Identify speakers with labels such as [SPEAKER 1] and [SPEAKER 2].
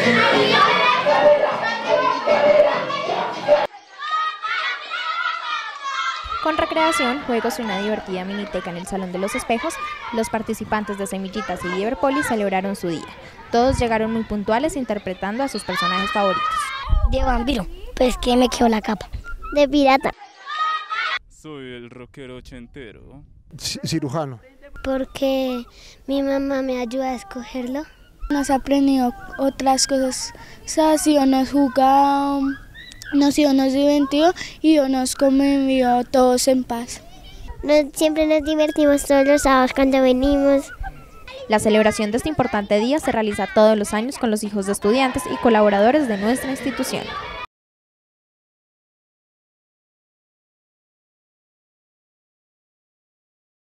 [SPEAKER 1] Con recreación, juegos y una divertida miniteca en el Salón de los Espejos, los participantes de Semillitas y Liverpolis celebraron su día. Todos llegaron muy puntuales interpretando a sus personajes favoritos.
[SPEAKER 2] De vampiro, pues que me quedó la capa. De pirata.
[SPEAKER 3] Soy el rockero ochentero.
[SPEAKER 4] Cirujano.
[SPEAKER 2] Porque mi mamá me ayuda a escogerlo.
[SPEAKER 5] Nos ha aprendido otras cosas, o sea, sí, nos jugado, nos divertido y nos convivió todos en paz.
[SPEAKER 2] Siempre nos divertimos todos los sábados cuando venimos.
[SPEAKER 1] La celebración de este importante día se realiza todos los años con los hijos de estudiantes y colaboradores de nuestra institución.